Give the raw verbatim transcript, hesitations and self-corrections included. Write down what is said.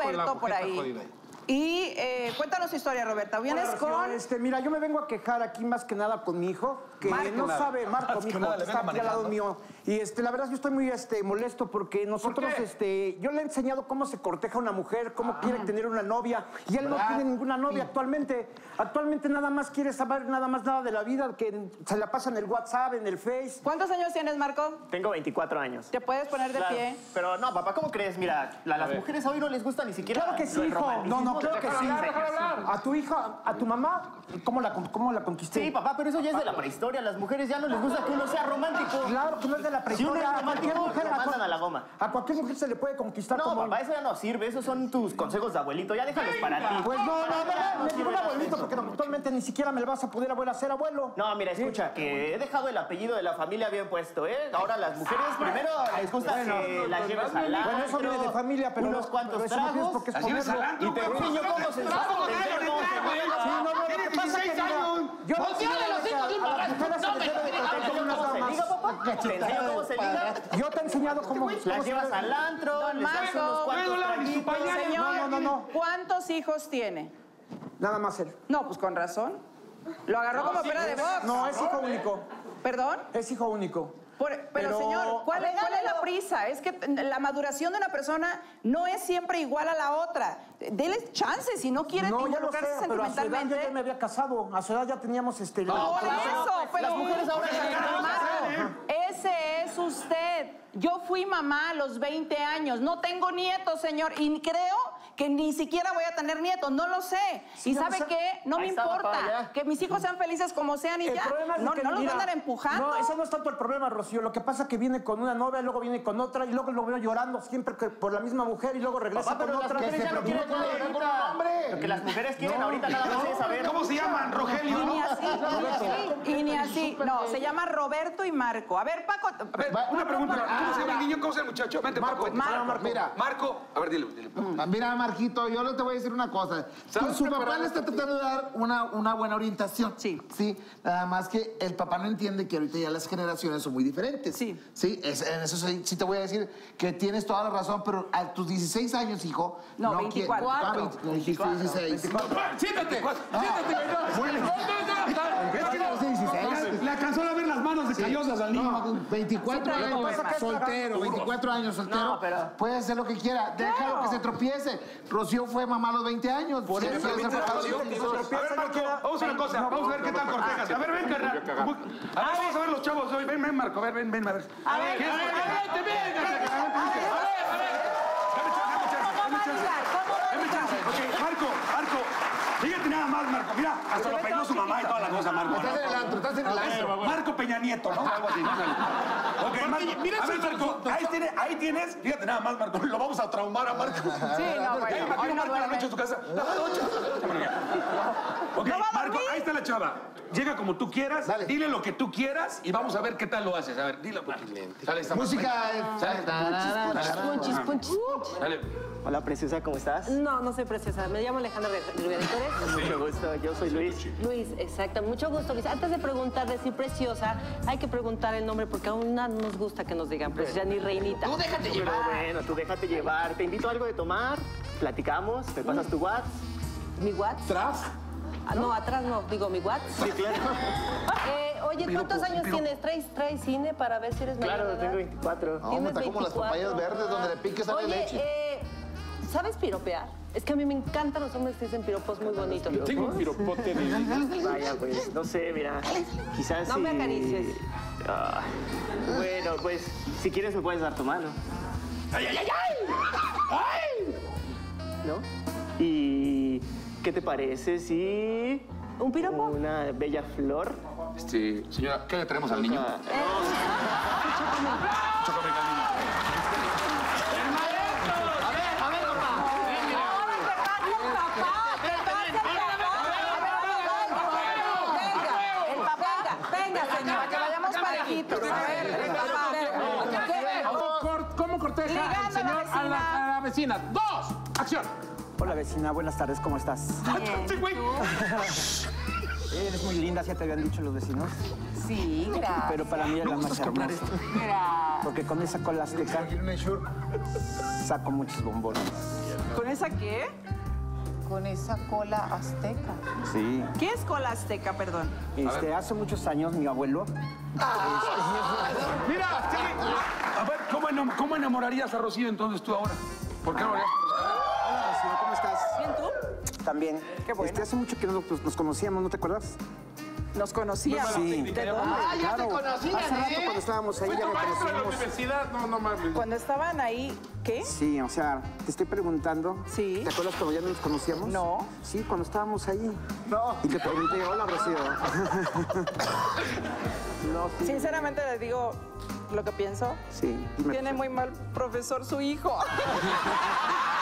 Roberto por ahí. Y eh, cuéntanos tu historia, Roberta. ¿Vienes Hola, con...? Este, mira, yo me vengo a quejar aquí más que nada con mi hijo, que Marco. no sabe, Marco, mi hijo, nada, que está aquí al lado mío. Y este, la verdad es que estoy muy este, molesto porque nosotros, ¿Por este, yo le he enseñado cómo se corteja una mujer, cómo ah. quiere tener una novia. Y él no tiene ninguna novia sí. actualmente. Actualmente nada más quiere saber nada más nada de la vida, que se la pasa en el WhatsApp, en el Face. ¿Cuántos años tienes, Marco? Tengo veinticuatro años. ¿Te puedes poner de claro. pie? Pero no, papá, ¿cómo crees? Mira, a las mujeres hoy no les gusta ni siquiera... Claro que sí, hijo. No, no, claro que sí. A tu hija, a tu mamá, ¿cómo la, cómo la conquisté? Sí, papá, pero eso ya es de la prehistoria. A las mujeres ya no les gusta que uno sea romántico. Claro que no es de la prehistoria. Si uno es romántico, a mujer, lo mandan a la goma. A cualquier mujer se le puede conquistar no, como... papá, eso ya no sirve. Esos son tus consejos de abuelito. Ya déjalos para ti. Pues no, no, no, no, no ningún abuelito, porque actualmente ni siquiera me lo vas a poder volver a hacer abuelo. No, mira, escucha, que he dejado el apellido de la familia bien puesto, ¿eh? Ahora las mujeres primero les gusta bueno, que las lleves al lado. Bueno, eso viene de familia, pero... Unos cuantos pero tragos. Porque es ¿Las lleves al antro? Y te enseño cómo se enseña. Sí, no, no, lo que pasa es que mira, yo no sé de los hijos de a las mujeres se les debe de tratar como unas damas. Te enseño cómo se liga. Yo te he enseñado cómo... Las llevas al antro, Don les das unos Marco. cuantos traguitos. Señor, No, no, no, no. ¿cuántos hijos tiene? Nada más él. No, pues con razón. Lo agarró como pera de box. No, es hijo único. ¿Perdón? Es hijo único. Por- pero, Pero- señor, ¿cuál, es- ¿cuál es la prisa? Es que la maduración de una persona no es siempre igual a la otra. Dele chance, si no quiere No, ya lo sé, involucrarse pero a su edad yo sentimentalmente. ya me había casado. A su edad ya teníamos este... Por eso, pero Las mujeres ahora se Marco, casan. ese es usted. Yo fui mamá a los veinte años. No tengo nietos, señor. Y creo que ni siquiera voy a tener nietos. No lo sé. Sí, y ya lo ¿sabe sé. qué? No Ahí me está, papá, importa. ya. Que mis hijos sean felices como sean y El ya. problema es no que, no los mira, van a andar empujando. No, ese no es tanto el problema, Rocío. Lo que pasa es que viene con una novia, luego viene con otra, y luego lo veo llorando siempre que por la misma mujer, y luego regresa Papá, pero con las otra. mujeres ya no quieren nada ahorita. Lo que las mujeres quieren ahorita nada más es saber. ¿Cómo se llaman? Rogelio. Y ni así, y ni así. No, se llama Roberto y Marco. A ver, Paco. A ver, una pregunta. ¿Cómo se llama el niño? ¿Cómo se llama el muchacho? Vente, Marco. Marco, Marco. Marco. Mira, Marco. A ver, dile. dile. mira, Marquito, yo te voy a decir una cosa. ¿Sabes Su preparar papá le está esta tratando de dar una, una buena orientación. Sí. Sí, nada más que el papá no entiende que ahorita ya las generaciones son muy diferentes. Sí. Sí, es- en eso sí, sí te voy a decir que tienes toda la razón, pero a tus dieciséis años, hijo... No, quiere- veinticuatro. Ah, veinte, no, dijiste dieciséis. Siéntate. Siéntate. Es que no sé, dieciséis. Le alcanzó a ver las manos de callosas al niño. No, veinticuatro Sí, pero lo que años pasa es que soltero, veinticuatro años soltero, No, pero- puede hacer lo que quiera, déjalo que se tropiece. Rocío fue mamá a los veinte años. Por Sí, eso sí, me sí, permite sí, la sí, Rocío. sí, sí. A ver, Marco, vamos a hacer una cosa. Vamos a ver qué tal cortejas. A ver, ven, carnal. A ver, vamos a ver los chavos hoy. Ven, ven, Marco. A ver, ven, ven, a ver. A ver, ¿Quieres a ver, cortejar? a ver, Vente, ven, carnal, que realmente dice. a ver, a ver. Dame chance, dame chance, ¿Cómo dame va a chance. ligar? ¿Cómo va a Dame ligar? chance. Ok, Marco, Marco. Fíjate nada más, Marco. Mira, hasta lo peinó su mamá y toda la cosa, Marco. Estás en el antro, estás en el antro. Marco Peña Nieto, ¿no? Algo así. Ok, Marco. A ver, Marco, ahí tienes, ahí tienes. Fíjate nada más, Marco. Lo vamos a traumar a Marco. Sí, no, Ya bueno, me imagino hoy no Marco en la noche en su duerme. casa. La noche. Ok, ¿No va a Marco, dormir? ahí está la chava. Llega como tú quieras, Dale. dile lo que tú quieras y vamos a ver qué tal lo haces. A ver, dile. Dale, esta Música. Punchis, punchis. Dale. Hola, preciosa, ¿cómo estás? No, no soy preciosa. Me llamo Alejandra Rivera. ¿Y tú eres? Mucho gusto, yo soy Luis. Luis, exacto. Mucho gusto, Luis. Antes de preguntar, decir preciosa, hay que preguntar el nombre porque aún no nos gusta que nos digan preciosa ni reinita. Tú déjate llevar. Bueno, tú déjate llevar. Te invito a algo de tomar, platicamos, me pasas tu WhatsApp. ¿Mi WhatsApp? ¿Tras? Ah, no, atrás no. Digo, mi WhatsApp. Sí, claro. Eh, oye, ¿cuántos años tienes? ¿Traes, ¿Traes cine para ver si eres mayor Claro, de edad? tengo veinticuatro. No, Tienes está como las veinticuatro. papayas verdes donde le piques sale Oye, leche. eh, ¿sabes piropear? Es que a mí me encantan los hombres que dicen piropos muy bonitos. Tengo un piropote de... Vaya, pues, no sé, mira, quizás No si... me acaricies. Ah, bueno, pues, si quieres me puedes dar tu mano, ¡Ay, ay, ay, ay! ¡Ay! ¿no? Y... ¿qué te parece si... ¿Un piropo? una bella flor? Este, señora, ¿qué le traemos al niño? Ah, Chócame al niño. El papá, venga, señora, que vayamos parejitos. A ver, el papá. ¿Qué? ¿Cómo corteja Ligando el señor a la a la, a la vecina? ¡Dos! ¡Acción! Hola, vecina. Buenas tardes. ¿Cómo estás? Sí, güey. Eres muy linda, ya te habían dicho los vecinos. Sí, gracias. Pero para mí es la más hermosa. Gracias. Porque con esa cola azteca saco muchos bombones. ¿Con esa qué? Con esa cola azteca. Sí. ¿Qué es cola azteca, perdón? Este, hace muchos años mi abuelo. Mira, sí. A ver, ¿cómo, enam- ¿cómo enamorarías a Rocío entonces tú ahora? ¿Por qué no lo harías? Hola, Rocío, ¿cómo estás? ¿Bien tú? También. Qué bueno. Este, hace mucho que no, pues, nos conocíamos, ¿no te acuerdas? Nos conocíamos. Sí. ¿De dónde? Ah, ya te Claro. conocían, Hace rato ¿eh? cuando estábamos ahí ¿Fue ya tu nos maestro de la conocimos. universidad? No, no mames. Cuando estaban ahí, ¿qué? Sí, o sea, te estoy preguntando. Sí. ¿Te acuerdas cuando ya nos conocíamos? No. Sí, cuando estábamos ahí. No. Y te pregunté, hola, Rocío. No, sí. Sinceramente les digo lo que pienso. Sí. dime. Tiene muy mal profesor su hijo.